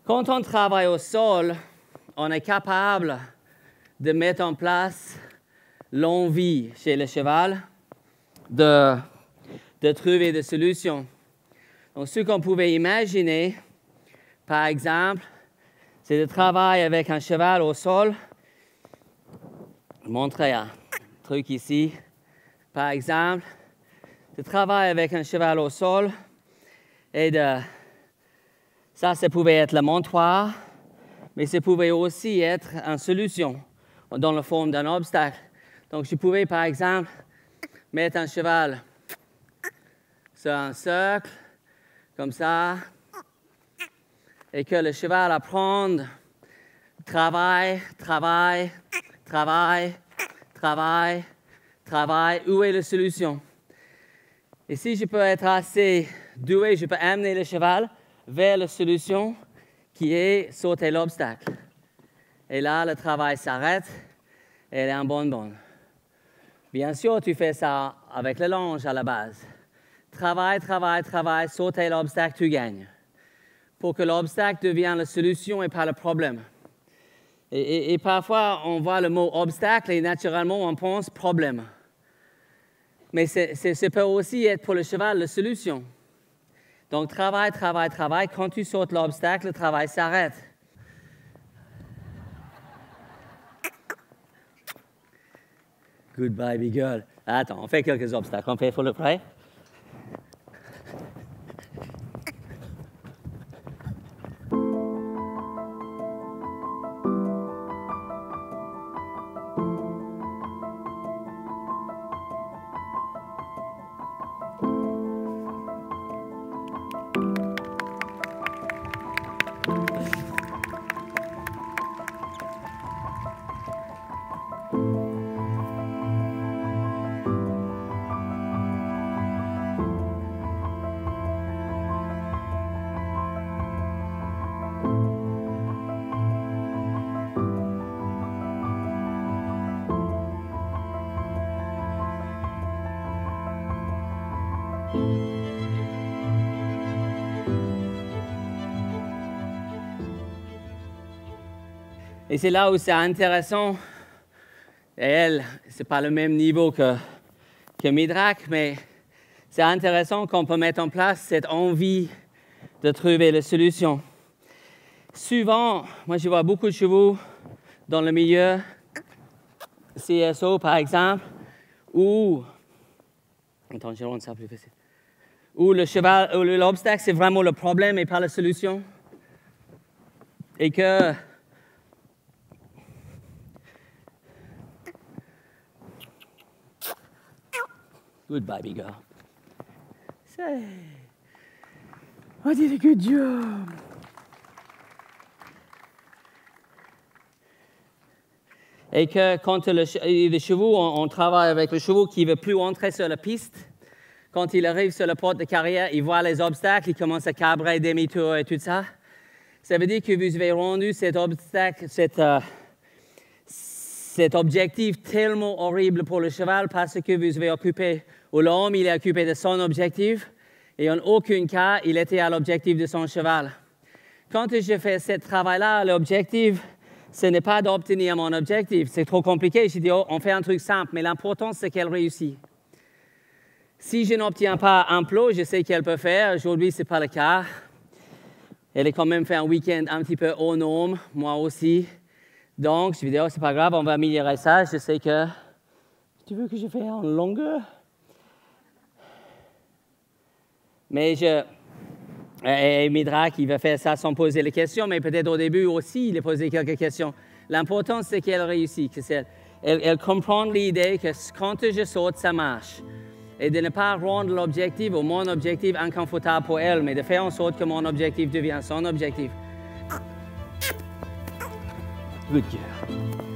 Quand on travaille au sol, on est capable de mettre en place l'envie chez le cheval de trouver des solutions. Donc, ce qu'on pouvait imaginer, par exemple, c'est de travailler avec un cheval au sol. Je vais montrer un truc ici. Par exemple, de travailler avec un cheval au sol et ça pouvait être le montoir, mais ça pouvait aussi être une solution dans la forme d'un obstacle. Donc, je pouvais, par exemple, mettre un cheval sur un cercle, comme ça, et que le cheval apprenne, travaille. Où est la solution? Et si je peux être assez doué, je peux amener le cheval vers la solution qui est sauter l'obstacle. Et là, le travail s'arrête et elle est en bonbonne. Bien sûr, tu fais ça avec le longe à la base. Travaille, sauter l'obstacle, tu gagnes. Pour que l'obstacle devienne la solution et pas le problème. Et parfois, on voit le mot obstacle et naturellement, on pense problème. Mais ça peut aussi être pour le cheval la solution. Donc, travaille. Quand tu sautes l'obstacle, le travail s'arrête. Good baby girl. Attends, on fait quelques obstacles. On fait full of prey. Et c'est là où c'est intéressant. Et elle, ce n'est pas le même niveau que Midrak, mais c'est intéressant qu'on peut mettre en place cette envie de trouver la solution. Souvent, moi je vois beaucoup de chevaux dans le milieu, CSO par exemple, où le cheval, où l'obstacle c'est vraiment le problème et pas la solution. Et que good baby girl. Say, I did a good job. Et que quand les chevaux, on travaille avec le cheval qui ne veut plus entrer sur la piste. Quand il arrive sur le porte de carrière, il voit les obstacles, il commence à cabrer demi-tour et tout ça. Ça veut dire que vous avez rendu cet obstacle, cet objectif tellement horrible pour le cheval parce que vous avez occupé, ou l'homme, il est occupé de son objectif et en aucun cas, il était à l'objectif de son cheval. Quand je fais ce travail-là, l'objectif, ce n'est pas d'obtenir mon objectif. C'est trop compliqué. Je dis, oh, on fait un truc simple, mais l'important, c'est qu'elle réussit. Si je n'obtiens pas un plot, je sais qu'elle peut faire. Aujourd'hui, ce n'est pas le cas. Elle a quand même fait un week-end un petit peu hors norme, moi aussi. Donc, je me dis, oh, c'est pas grave, on va améliorer ça. Je sais que... Tu veux que je fasse en longueur? Mais et Midrak, il va faire ça sans poser les questions, mais peut-être au début aussi, il a posé quelques questions. L'important, c'est qu'elle réussit, qu'elle comprend l'idée que quand je saute, ça marche. Et de ne pas rendre l'objectif ou mon objectif inconfortable pour elle, mais de faire en sorte que mon objectif devienne son objectif. Good girl.